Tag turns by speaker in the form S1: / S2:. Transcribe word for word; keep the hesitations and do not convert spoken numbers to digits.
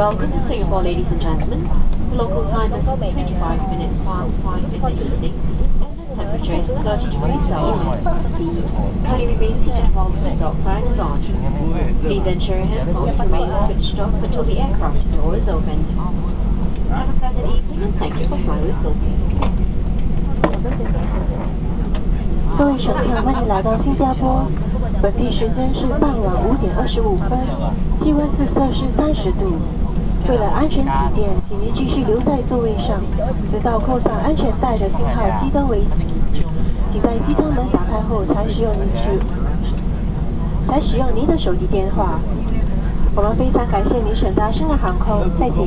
S1: Welcome to Singapore, ladies and gentlemen. The local time is twenty-five minutes past five in the evening, and the temperature is thirty degrees Celsius. Kindly remain seated while the seatbelt sign is on. Please ensure your handphones remain switched off until the aircraft door is opened. Have a pleasant evening, and thank you for flying with SilkAir.
S2: 各位乘客，欢迎来到新加坡。本地时间是傍晚五点二十五分，气温是摄氏三十度。为了安全起见，请您继续留在座位上，直到扣上安全带的信号熄灯为止。请在机舱门打开后才使用您使才使用您的手机电话。我们非常感谢您选择深港航空，再见。